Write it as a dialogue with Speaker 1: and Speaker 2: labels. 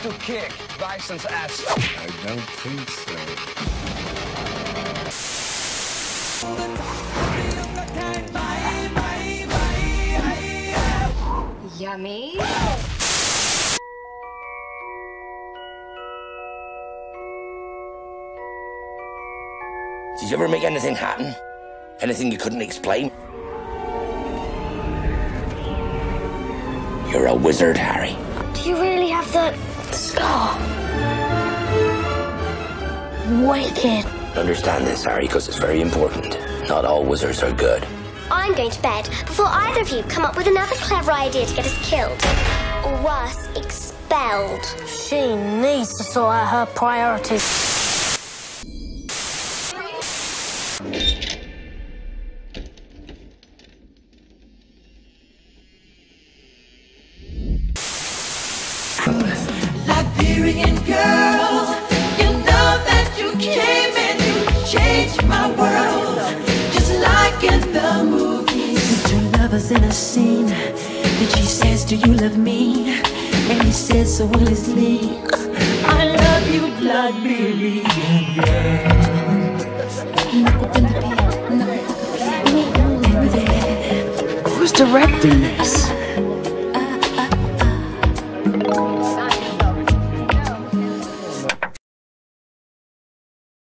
Speaker 1: to kick Bison's ass.
Speaker 2: I don't think so.
Speaker 3: Yummy.
Speaker 4: Did you ever make anything happen? Anything you couldn't explain? You're a wizard, Harry.
Speaker 3: Do you really have that scar? Wicked.
Speaker 4: Understand this, Harry, because it's very important. Not all wizards are good.
Speaker 5: I'm going to bed before either of you come up with another clever idea to get us killed. Or worse, expelled.
Speaker 3: She needs to sort out her priorities.
Speaker 6: Liberian girl, you know that you came and you changed my world, just like in the movies. Two lovers in a scene, then she says, do you love me? And he says so honestly, I love you, Liberian girl.
Speaker 7: Who's directing this?